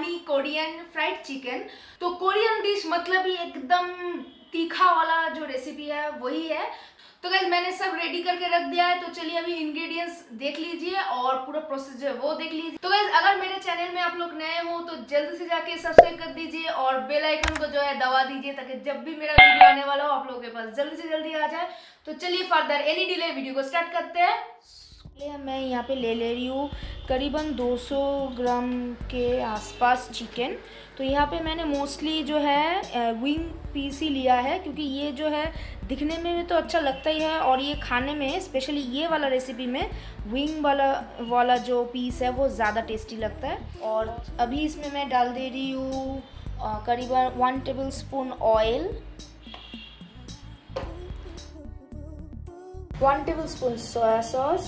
Pakistani Korean fried chicken. तो Korean dish मतलब ही एकदम तीखा वाला जो रेसिपी है वही है। तो गाइस मैंने सब रेडी करके रख दिया है, तो चलिए अभी इंग्रेडिएंट्स देख लीजिए और पूरा प्रोसेस जो है वो देख लीजिए। तो गाइस अगर मेरे चैनल में आप लोग नए हो तो जल्दी से जाके सब्सक्राइब कर दीजिए और बेल आइकन को जो है दबा दीजिए, ताकि जब भी मेरा वीडियो आने वाला हो आप लोगों के पास जल्दी से जल्दी आ जाए। तो चलिए फर्दर एनी डिले वीडियो को स्टार्ट करते हैं। मैं यहाँ पे ले रही हूँ करीबन 200 ग्राम के आसपास चिकन। तो यहाँ पे मैंने मोस्टली जो है विंग पीस ही लिया है, क्योंकि ये जो है दिखने में तो अच्छा लगता ही है और ये खाने में स्पेशली ये वाला रेसिपी में विंग वाला जो पीस है वो ज़्यादा टेस्टी लगता है। और अभी इसमें मैं डाल दे रही हूँ करीबन 1 tablespoon oil, 1 tablespoon soya sauce,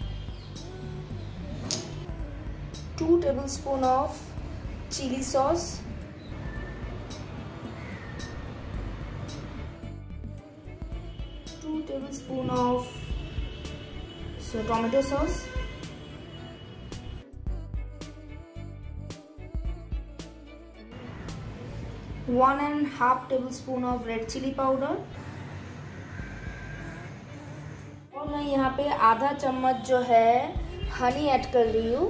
2 tablespoons of chili sauce, 2 tablespoons of tomato sauce, 1.5 tablespoons of red chili powder, और मैं यहाँ पे आधा चम्मच जो है हनी ऐड कर रही हूँ।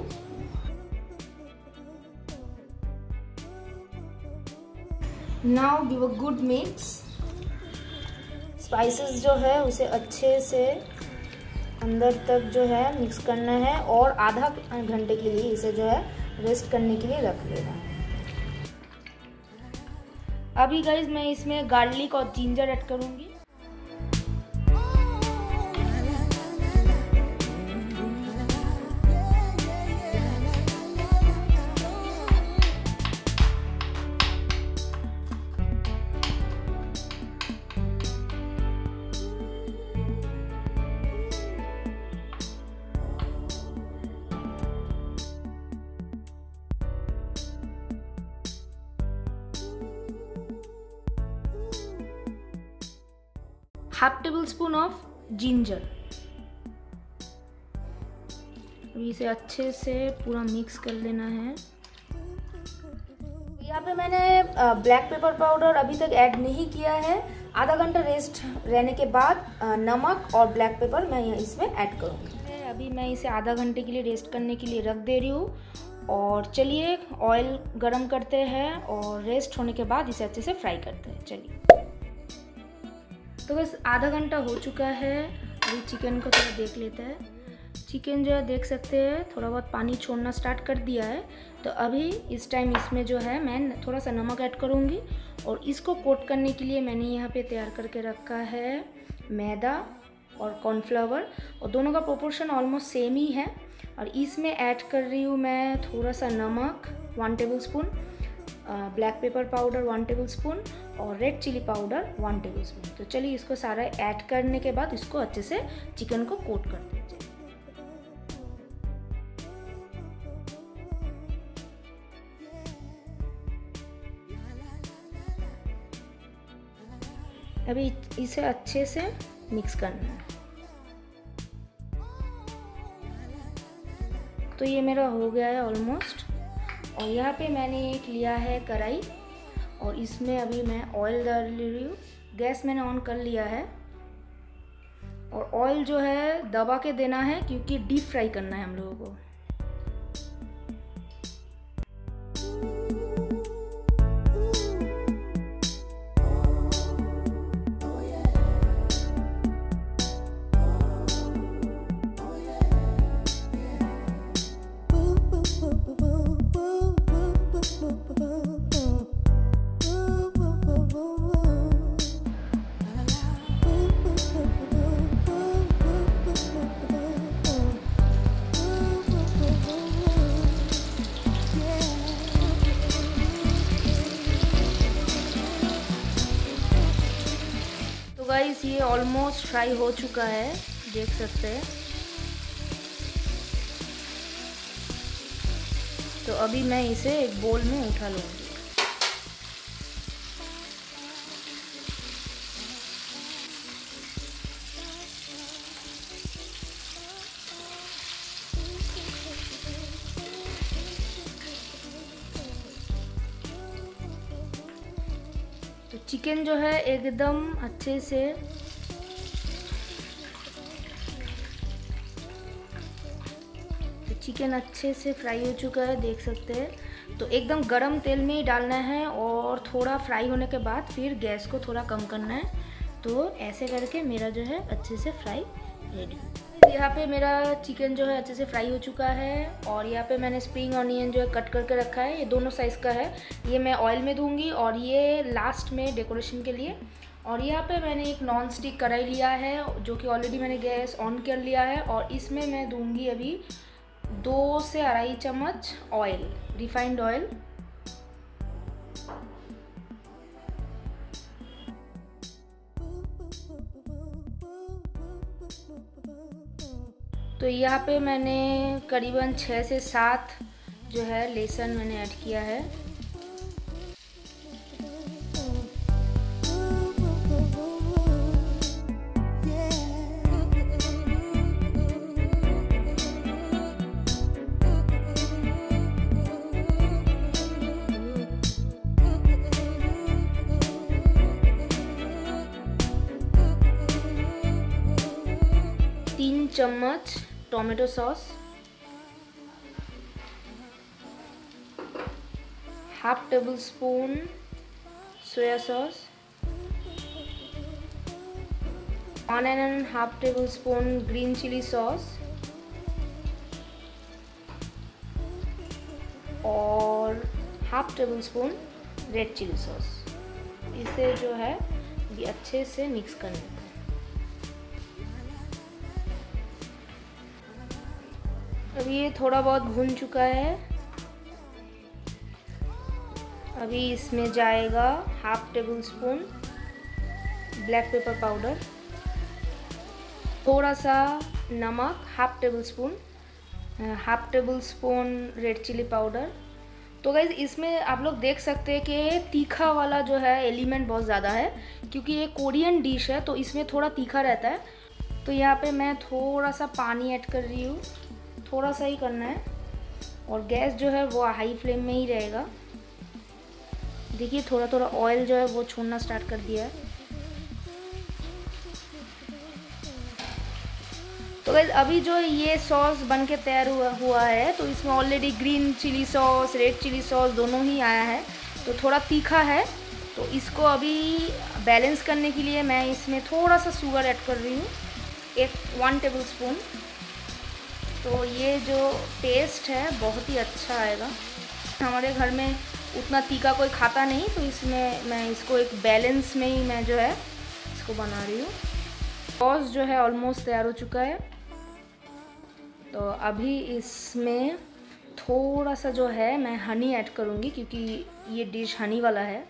Now give a good mix। Spices जो है उसे अच्छे से अंदर तक जो है मिक्स करना है और आधा घंटे के लिए इसे जो है रेस्ट करने के लिए रख लेना है। अभी गाइस मैं इसमें गार्लिक और जिंजर ऐड करूँगी। Half tablespoon of ginger. इसे अच्छे से पूरा मिक्स कर लेना है। यहाँ पे मैंने ब्लैक पेपर पाउडर अभी तक ऐड नहीं किया है। आधा घंटा रेस्ट रहने के बाद नमक और ब्लैक पेपर मैं इसमें ऐड करूँगी। अभी मैं इसे आधा घंटे के लिए रेस्ट करने के लिए रख दे रही हूँ। और चलिए ऑयल गरम करते हैं और रेस्ट होने के बाद इसे अच्छे से फ्राई करते हैं। चलिए, तो बस आधा घंटा हो चुका है। अभी चिकन को थोड़ा देख लेते हैं। चिकन जो है देख सकते हैं थोड़ा बहुत पानी छोड़ना स्टार्ट कर दिया है। तो अभी इस टाइम इसमें जो है मैं थोड़ा सा नमक ऐड करूँगी और इसको कोट करने के लिए मैंने यहाँ पे तैयार करके रखा है मैदा और कॉर्नफ्लावर, और दोनों का प्रोपोर्शन ऑलमोस्ट सेम ही है। और इसमें ऐड कर रही हूँ मैं थोड़ा सा नमक 1 tablespoon, black pepper powder 1 tablespoon और red chilli powder 1 tablespoon. तो चलिए इसको सारा ऐड करने के बाद इसको अच्छे से चिकन को कोट कर दीजिए। अभी इसे अच्छे से मिक्स करना है। तो ये मेरा हो गया है ऑलमोस्ट। और यहाँ पे मैंने एक लिया है कढ़ाई और इसमें अभी मैं ऑयल डाल रही हूँ। गैस मैंने ऑन कर लिया है और ऑयल जो है दबा के देना है, क्योंकि डीप फ्राई करना है हम लोगों को। गाइस ये ऑलमोस्ट फ्राई हो चुका है, देख सकते हैं। तो अभी मैं इसे एक बोल में उठा लूँगी। तो चिकन जो है एकदम अच्छे से फ्राई हो चुका है, देख सकते हैं। तो एकदम गरम तेल में ही डालना है और थोड़ा फ्राई होने के बाद फिर गैस को थोड़ा कम करना है। तो ऐसे करके मेरा जो है अच्छे से फ्राई रेडी। यहाँ पे मेरा चिकन जो है अच्छे से फ्राई हो चुका है और यहाँ पे मैंने स्प्रिंग ऑनियन जो है कट करके रखा है। ये दोनों साइज़ का है, ये मैं ऑयल में दूंगी और ये लास्ट में डेकोरेशन के लिए। और यहाँ पे मैंने एक नॉन स्टिक कढ़ाई लिया है जो कि ऑलरेडी मैंने गैस ऑन कर लिया है और इसमें मैं दूंगी अभी 2 से 2.5 चम्मच ऑयल, रिफाइंड ऑयल। तो यहाँ पे मैंने करीबन 6 से 7 जो है लहसुन मैंने ऐड किया है। चम्मच tomato sauce, half tablespoon soya sauce, 1.5 tablespoon green chilli sauce और half tablespoon red chilli sauce. इसे जो है ये अच्छे से मिक्स करना है। अभी ये थोड़ा बहुत भून चुका है। अभी इसमें जाएगा half tablespoon black pepper powder, थोड़ा सा नमक, half tablespoon red chilli powder. तो गाइस इसमें आप लोग देख सकते हैं कि तीखा वाला जो है एलिमेंट बहुत ज़्यादा है क्योंकि ये कोरियन डिश है तो इसमें थोड़ा तीखा रहता है। तो यहाँ पे मैं थोड़ा सा पानी ऐड कर रही हूँ, थोड़ा सा ही करना है और गैस जो है वो हाई फ्लेम में ही रहेगा। देखिए थोड़ा थोड़ा ऑयल जो है वो छोड़ना स्टार्ट कर दिया है। तो गाइस अभी जो ये सॉस बन के तैयार हुआ है तो इसमें already green chilli sauce, red chilli sauce दोनों ही आया है तो थोड़ा तीखा है। तो इसको अभी बैलेंस करने के लिए मैं इसमें थोड़ा सा शुगर ऐड कर रही हूँ, 1 टेबल स्पून। तो ये जो टेस्ट है बहुत ही अच्छा आएगा। हमारे घर में उतना तीखा कोई खाता नहीं तो इसमें मैं इसको एक बैलेंस में ही मैं जो है इसको बना रही हूँ। सॉस जो है ऑलमोस्ट तैयार हो चुका है। तो अभी इसमें थोड़ा सा जो है मैं हनी ऐड करूँगी क्योंकि ये डिश हनी वाला है।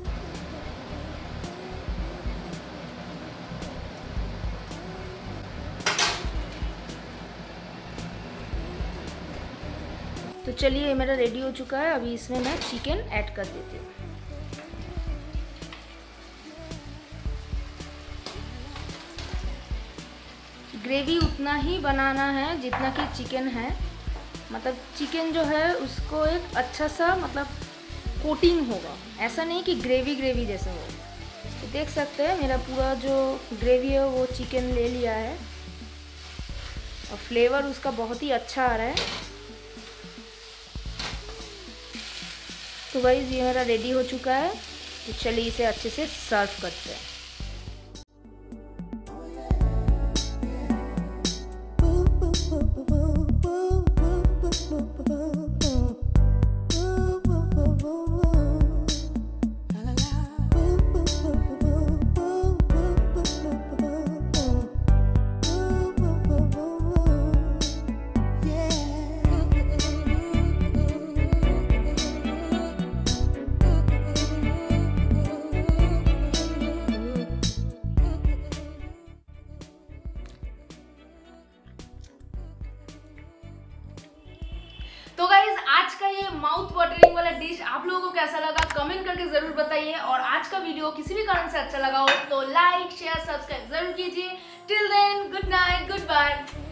तो चलिए ये मेरा रेडी हो चुका है। अभी इसमें मैं चिकन ऐड कर देती हूँ। ग्रेवी उतना ही बनाना है जितना कि चिकन है, मतलब चिकन जो है उसको एक अच्छा सा मतलब कोटिंग होगा, ऐसा नहीं कि ग्रेवी जैसे हो। तो देख सकते हैं मेरा पूरा जो ग्रेवी है वो चिकन ले लिया है और फ्लेवर उसका बहुत ही अच्छा आ रहा है। तो गाइस ये मेरा रेडी हो चुका है। तो चलिए इसे अच्छे से सर्व करते हैं। तो गाइज आज का ये माउथ वाटरिंग वाला डिश आप लोगों को कैसा लगा कमेंट करके जरूर बताइए। और आज का वीडियो किसी भी कारण से अच्छा लगा हो तो लाइक शेयर सब्सक्राइब जरूर कीजिए। Till then good night, good bye.